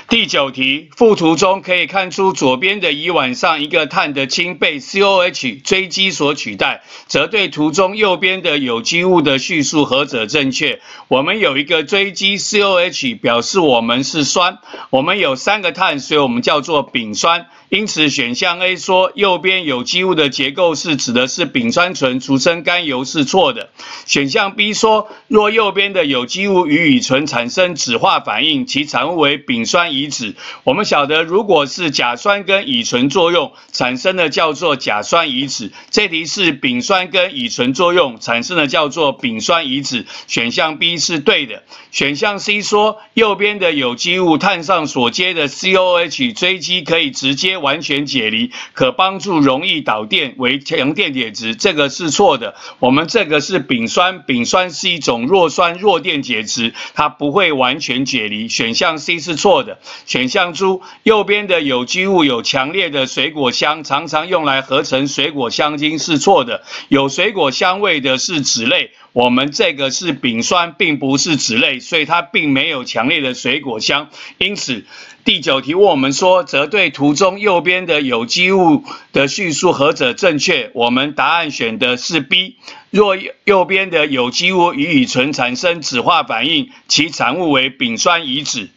第9题，附图中可以看出左边的乙烷上一个碳的氢被 COH 追基所取代，则对图中右边的有机物的叙述何者正确？我们有一个追基 COH 表示我们是酸，我们有3个碳，所以我们叫做丙酸。因此选项 A 说右边有机物的结构是指的是丙酸醇俗称甘油是错的。选项 B 说若右边的有机物与乙醇产生酯化反应，其产物为丙酸乙酯。我们晓得如果是甲酸跟乙醇作用产生的叫做甲酸乙酯，这题是丙酸跟乙醇作用产生的叫做丙酸乙酯。选项 B 是对的。选项 C 说右边的有机物碳上所接的 COH 追基可以直接完全解离，可帮助容易导电为强电解质，这个是错的。我们这个是丙酸，丙酸是一种弱酸弱电解质，它不会完全解离。选项 C 是错的。选项 D 右边的有机物有强烈的水果香，常常用来合成水果香精是错的。有水果香味的是酯类，我们这个是丙酸，并不是酯类，所以它并没有强烈的水果香。因此第9题问我们说，则对图中右边的有机物的叙述何者正确？我们答案选的是 B。若右边的有机物与乙醇产生酯化反应，其产物为丙酸乙酯。